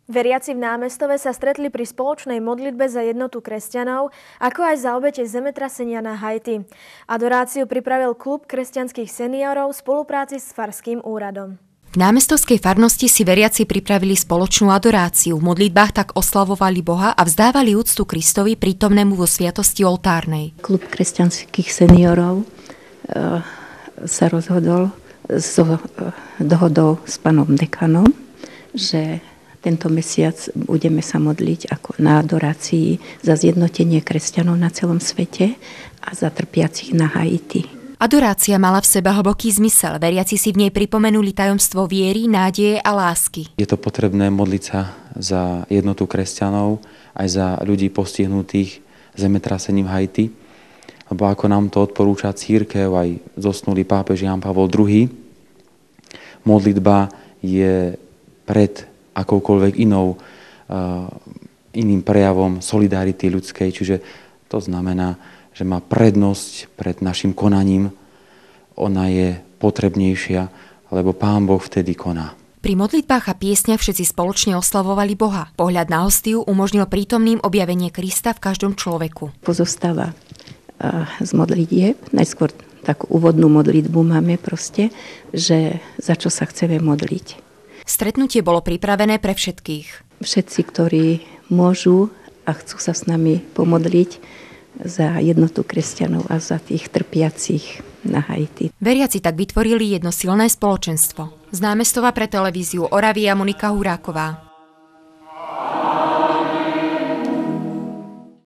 Veriaci v Námestove sa stretli pri spoločnej modlitbe za jednotu kresťanov, ako aj za obete zemetrasenia na Haiti. Adoráciu pripravil klub kresťanských seniorov v spolupráci s farským úradom. V námestovskej farnosti si veriaci pripravili spoločnú adoráciu. V modlitbách tak oslavovali Boha a vzdávali úctu Kristovi prítomnému vo sviatosti oltárnej. Klub kresťanských seniorov sa rozhodol dohodou s pánom dekanom, že tento mesiac budeme sa modliť ako na adorácii za zjednotenie kresťanov na celom svete a za trpiacich na Haiti. Adorácia mala v sebe hlboký zmysel. Veriaci si v nej pripomenuli tajomstvo viery, nádeje a lásky. Je to potrebné modliť sa za jednotu kresťanov, aj za ľudí postihnutých zemetrasením Haiti. Lebo ako nám to odporúča cirkev, aj zosnulý pápež Ján Pavol II, modlitba je pred akoukoľvek iným prejavom solidarity ľudskej. Čiže to znamená, že má prednosť pred našim konaním. Ona je potrebnejšia, lebo Pán Boh vtedy koná. Pri modlitbách a piesniach všetci spoločne oslavovali Boha. Pohľad na hostiu umožnil prítomným objavenie Krista v každom človeku. Pozostáva z modlitieb. Najskôr takú úvodnú modlitbu máme proste, že za čo sa chceme modliť. Stretnutie bolo pripravené pre všetkých. Všetci, ktorí môžu a chcú sa s nami pomodliť za jednotu kresťanov a za tých trpiacich na Haiti. Veriaci tak vytvorili jedno silné spoločenstvo. Z Námestova pre televíziu Oravia Monika Huráková.